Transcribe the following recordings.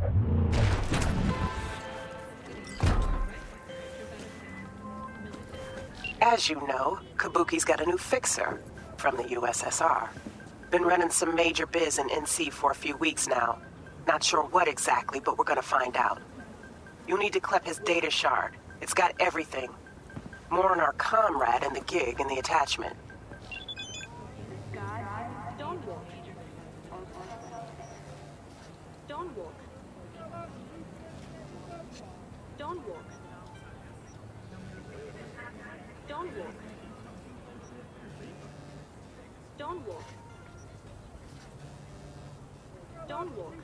As you know, Kabuki's got a new fixer from the USSR. Been running some major biz in NC for a few weeks now. Not sure what exactly, but we're gonna find out. You need to clip his data shard. It's got everything. More on our comrade and the gig in the attachment. Don't walk. Don't walk. Don't walk. Don't walk. Don't walk. Don't walk.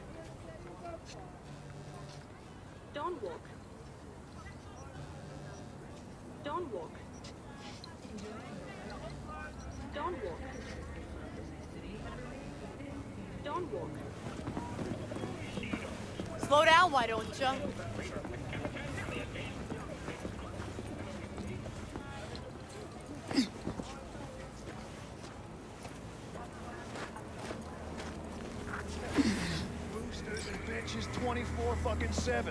Don't walk. Don't walk. Don't walk. Don't walk. Slow down, why don't you? Boosters and bitches 24/7.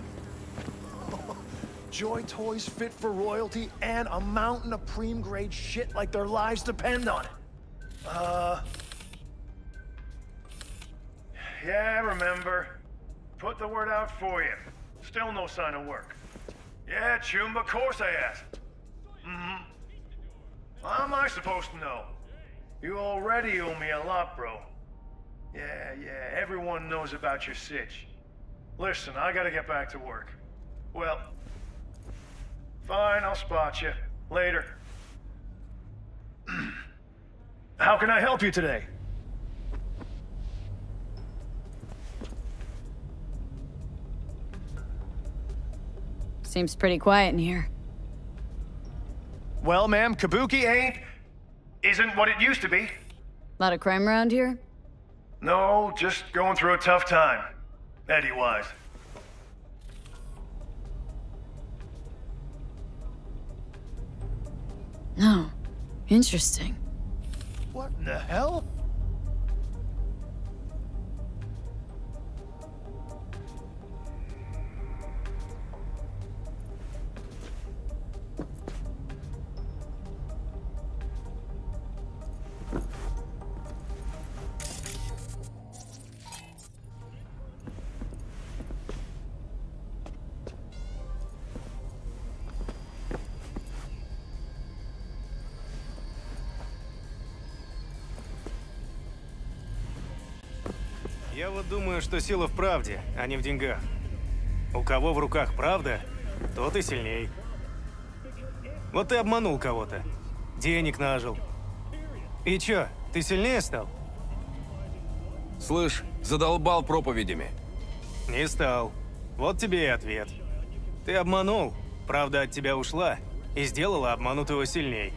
Joy toys fit for royalty and a mountain of preem grade shit like their lives depend on it. Yeah, remember. Put the word out for you. Still no sign of work. Yeah, Chumba, of course I asked. Mm-hmm. How am I supposed to know? You already owe me a lot, bro. Yeah, everyone knows about your sitch. Listen, I gotta get back to work. Well, fine, I'll spot you. Later. How can I help you today? Seems pretty quiet in here. Well, ma'am, Kabuki isn't what it used to be. Lot of crime around here? No, just going through a tough time. Eddie-wise. No. Interesting. What in the hell? Я вот думаю, что сила в правде, а не в деньгах. У кого в руках правда, тот и сильней. Вот ты обманул кого-то, денег нажил. И чё, ты сильнее стал? Слышь, задолбал проповедями. Не стал. Вот тебе и ответ. Ты обманул, правда от тебя ушла и сделала обманутого сильней.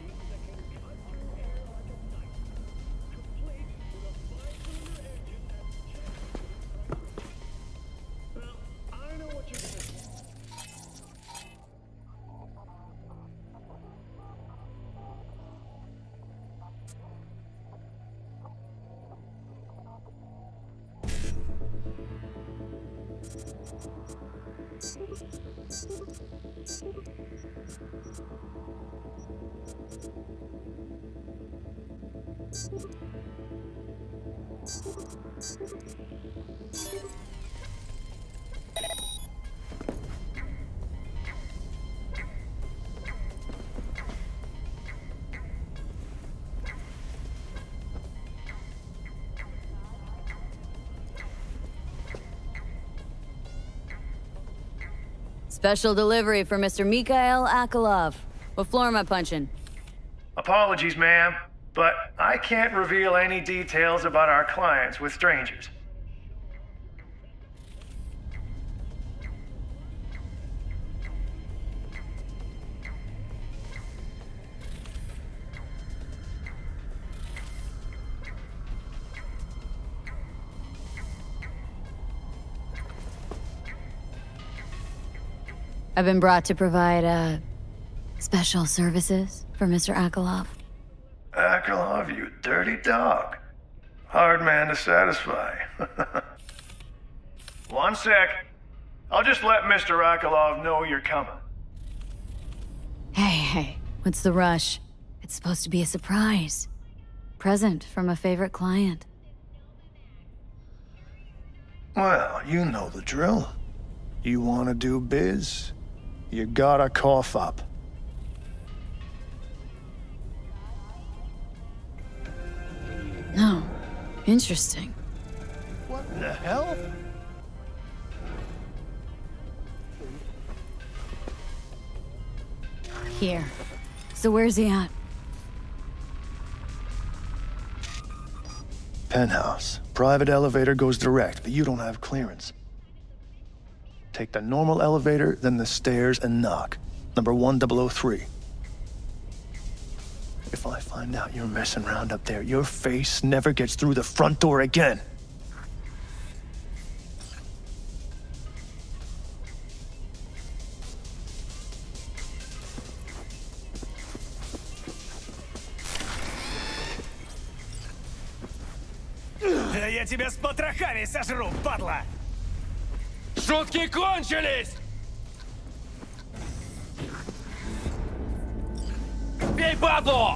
Special delivery for Mr. Mikhail Akolov. What floor am I punching? Apologies, ma'am, but I can't reveal any details about our clients with strangers. I've been brought to provide, special services for Mr. Akolov. Akolov, you dirty dog. Hard man to satisfy. One sec. I'll just let Mr. Akolov know you're coming. Hey, what's the rush? It's supposed to be a surprise. Present from a favorite client. Well, you know the drill. You want to do biz, you gotta cough up. No. Interesting. What the hell? Here. So where's he at? Penthouse. Private elevator goes direct, but you don't have clearance. Take the normal elevator, then the stairs, and knock. Number 1003. If I find out you're messing around up there, your face never gets through the front door again. Да я тебя с потрохами сожру, падла! Шутки кончились! Бей баду!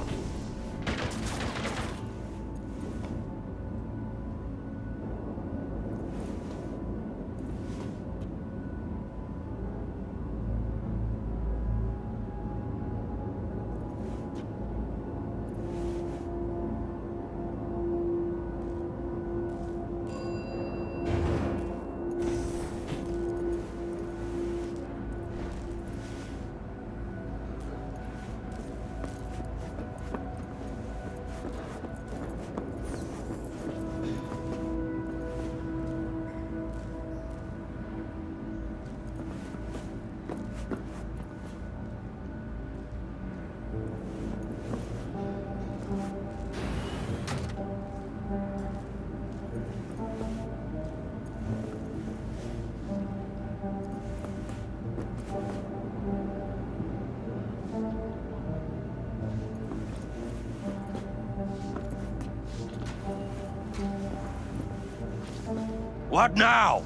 What now?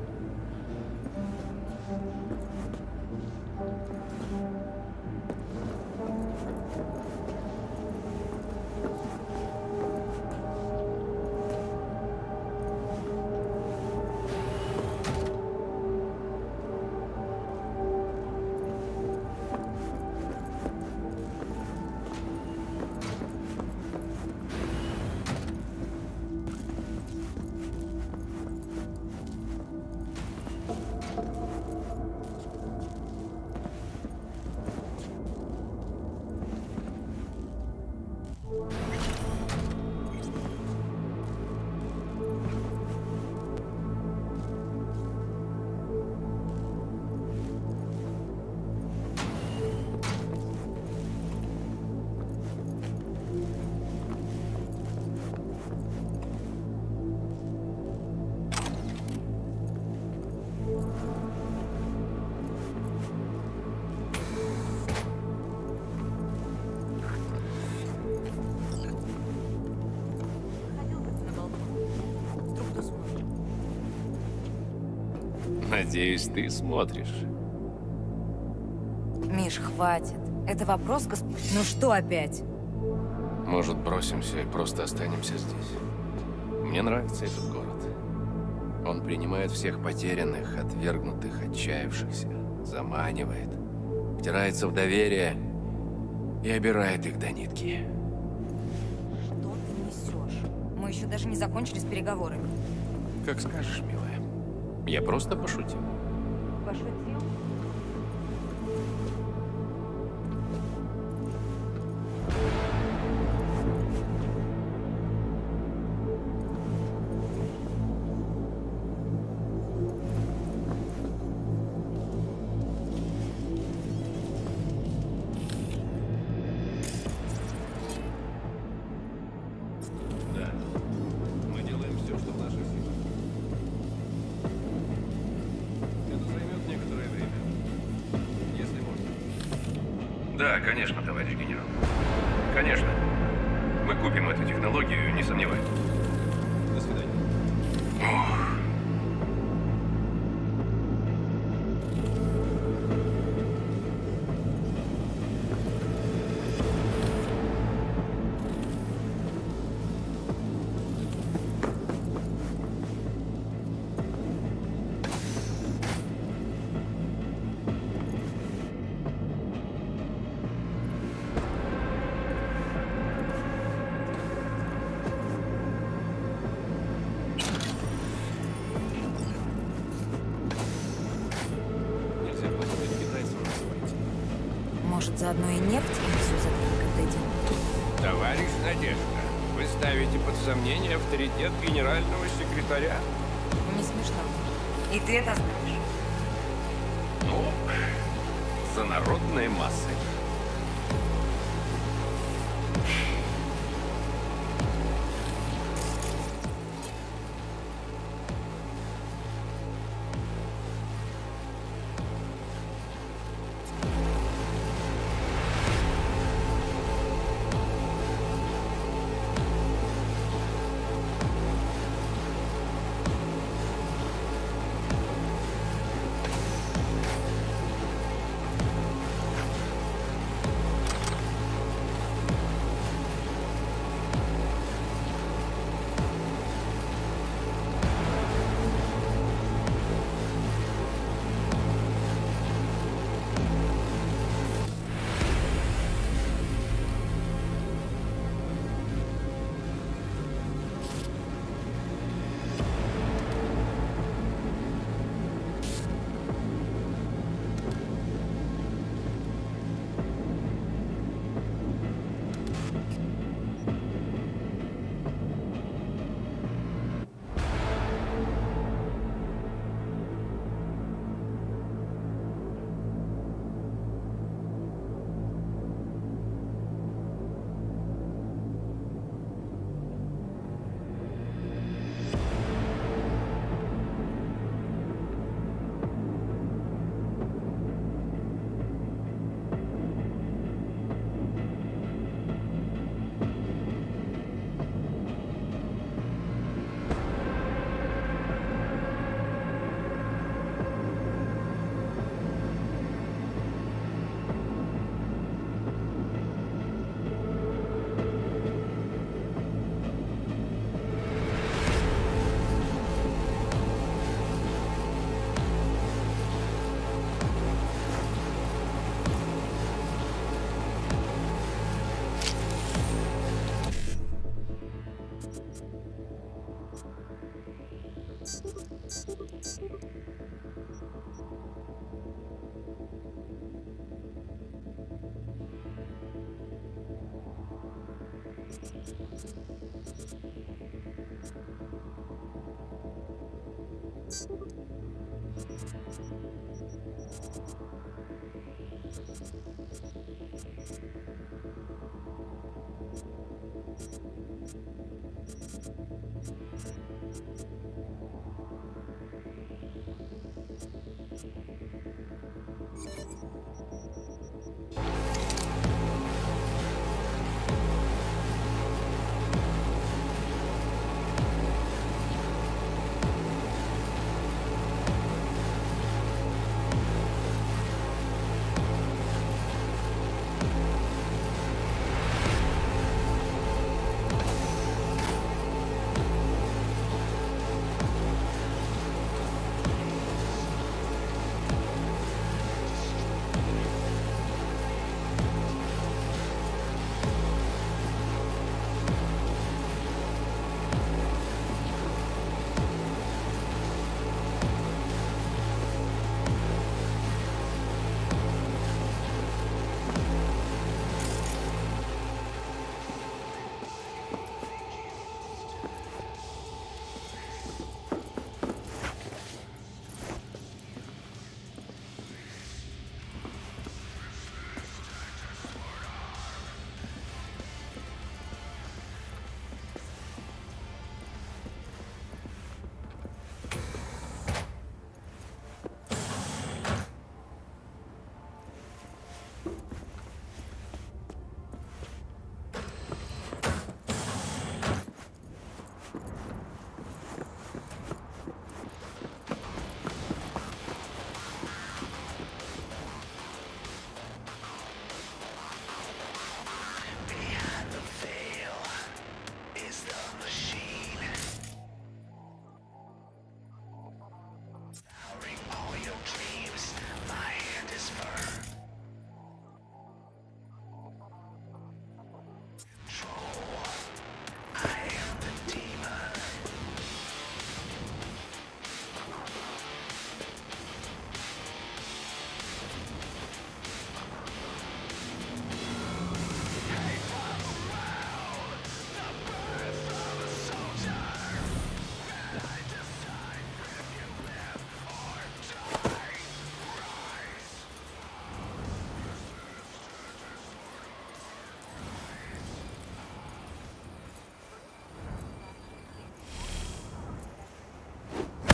Надеюсь, ты смотришь. Миш, хватит. Это вопрос Ну что опять? Может, бросимся и просто останемся здесь? Мне нравится этот город. Он принимает всех потерянных, отвергнутых, отчаявшихся, заманивает, втирается в доверие и обирает их до нитки. Что ты несешь? Мы еще даже не закончили с переговорами. Как скажешь, милая. Я просто пошутил. Пошутил? Да. Мы делаем все, что в наших силах. Это займет некоторое время. Если можно. Да, конечно, товарищ генерал. Конечно. Мы купим эту технологию, не сомневайтесь. До свидания. Может, заодно и нефть все затронем отдадим? Товарищ Надежда, вы ставите под сомнение авторитет генерального секретаря? Не смешно. И ты это знаешь. Ну, за народные массы.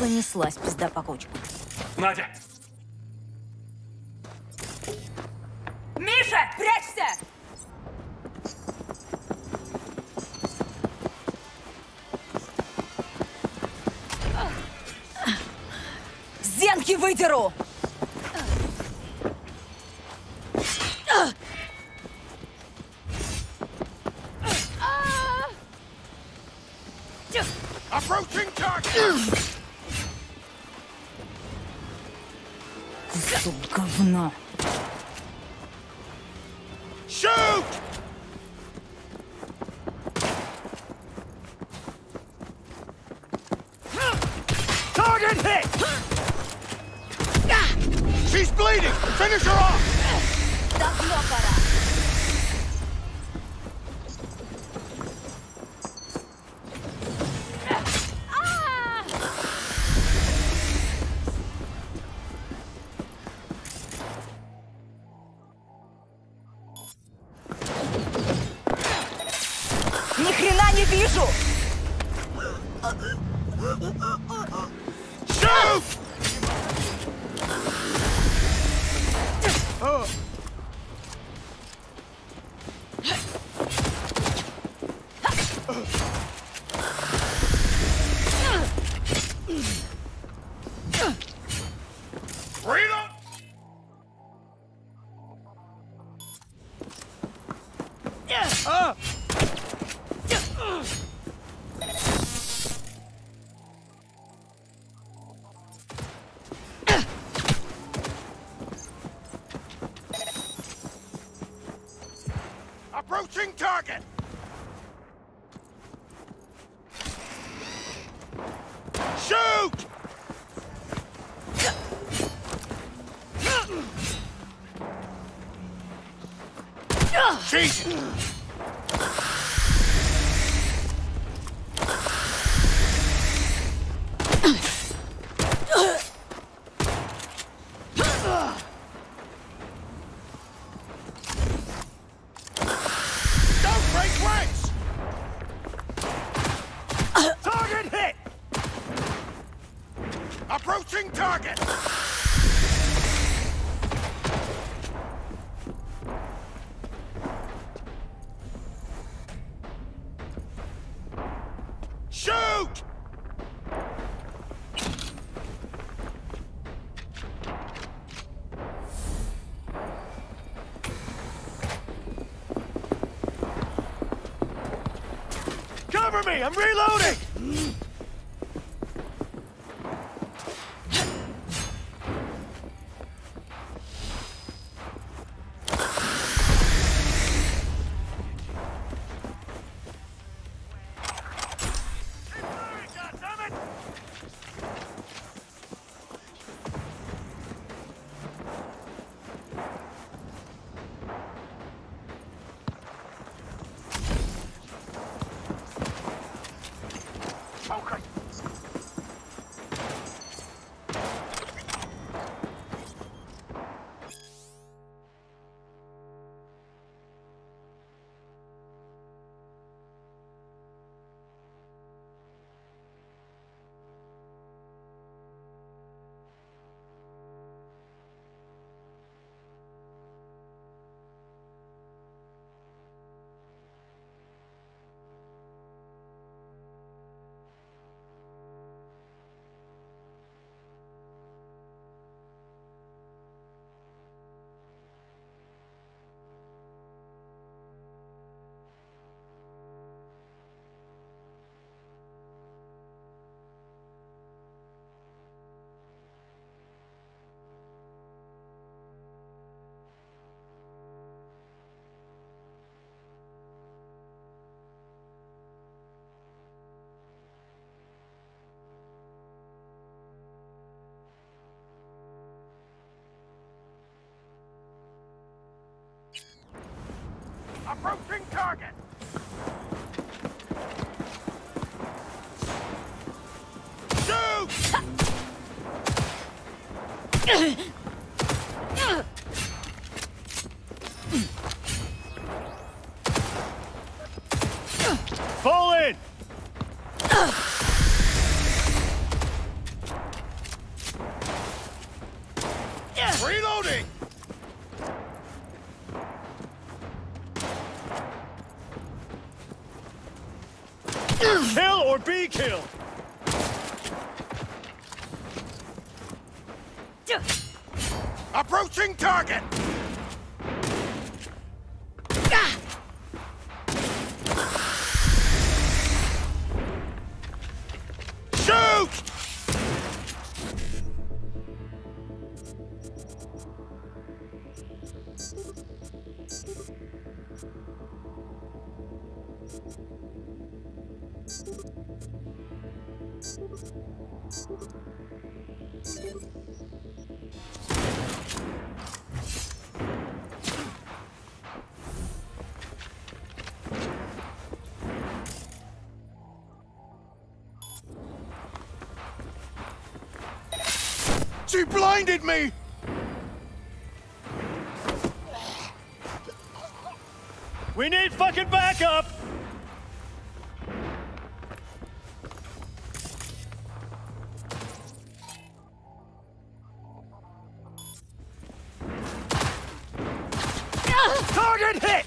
Понеслась пизда по кочку. Надя! Миша, прячься! Зенки выдеру! Approaching target! Кусок говна. Shoot! Target hit! She's bleeding! Finish her off! Давно пора. Ни хрена не вижу! Shoot! Reload! Approaching target! Shoot! Jesus! Don't break ranks! Target hit! Approaching target! Shoot! Cover me! I'm reloading! Okay. Approaching target! Shoot! Fall in! Reloading! Kill or be killed! Approaching target! Shoot! She blinded me! We need fucking backup! Target hit!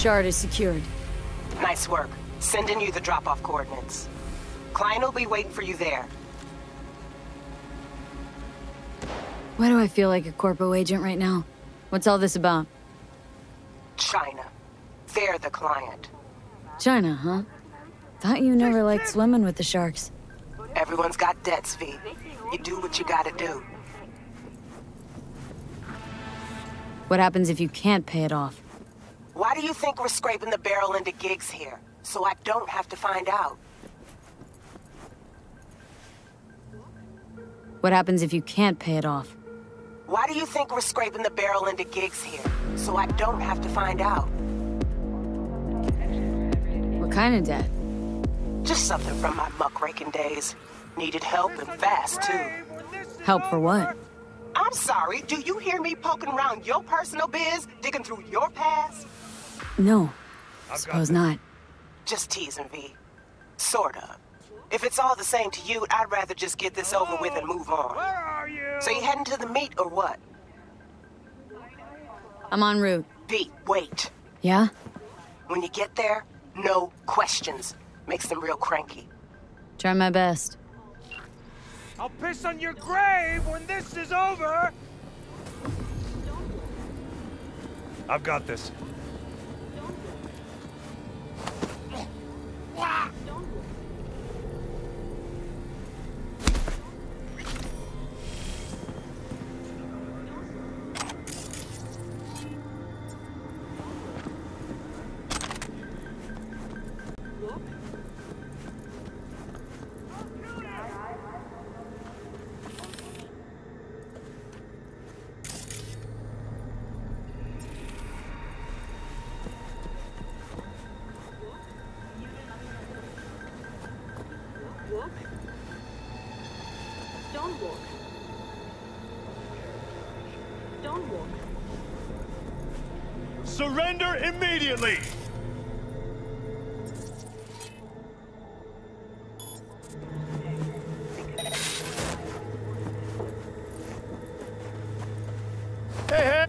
shard is secured. Nice work. Sending you the drop-off coordinates. Klein will be waiting for you there. Why do I feel like a corpo agent right now? What's all this about? China. They're the client. China, huh? Thought you never liked swimming with the sharks. Everyone's got debts, V. You do what you gotta do. What happens if you can't pay it off? Why do you think we're scraping the barrel into gigs here? So I don't have to find out. What happens if you can't pay it off? Why do you think we're scraping the barrel into gigs here? So I don't have to find out. What kind of debt? Just something from my muckraking days. Needed help and fast, too. Help for what? I'm sorry, do you hear me poking around your personal biz, digging through your past? No. Suppose not. Just teasing, V. Sort of. If it's all the same to you, I'd rather just get this over with and move on. Where are you? So you heading to the meet or what? I'm en route. V, wait. Yeah? When you get there, no questions. Makes them real cranky. Try my best. I'll piss on your grave when this is over! I've got this. Walk. Don't walk. Don't walk. Surrender immediately! Hey, hey!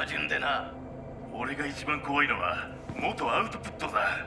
順でな。俺が一番怖いのは元アウトプットだ。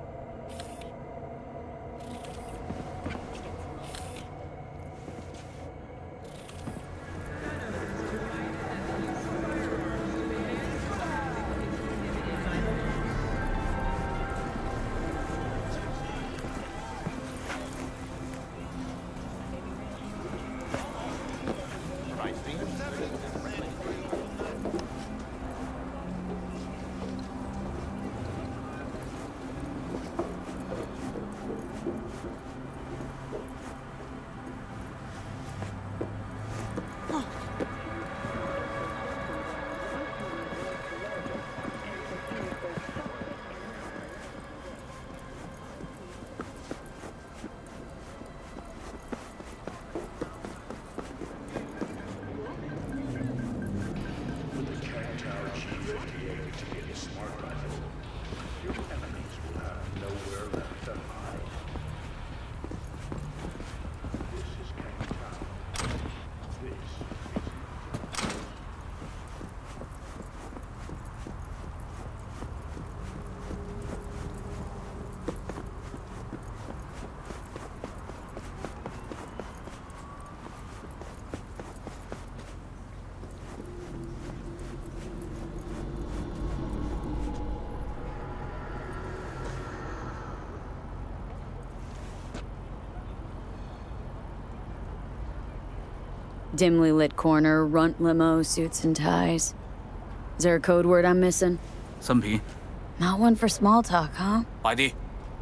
Dimly lit corner, runt limo, suits and ties. Is there a code word I'm missing? 新片 Not one for small talk, huh? 快啲！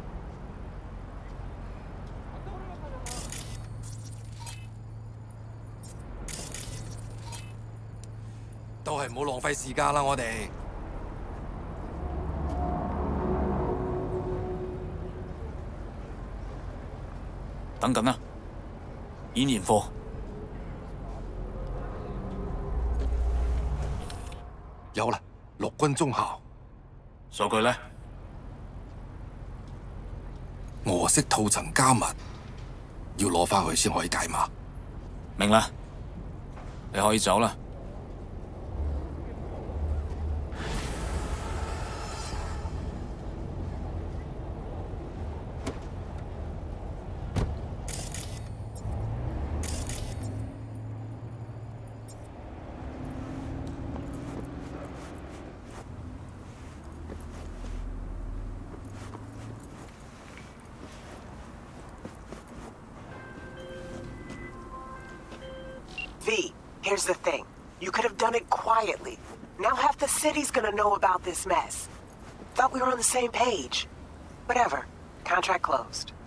都係唔好浪費時間啦，我哋。 等緊啦，演驗課。 有啦，陸軍中校。 數據呢？ 俄式套層加密，要攞翻去先可以解碼。 明啦，你可以走啦。 V, here's the thing. You could have done it quietly. Now half the city's gonna know about this mess. Thought we were on the same page. Whatever. Contract closed.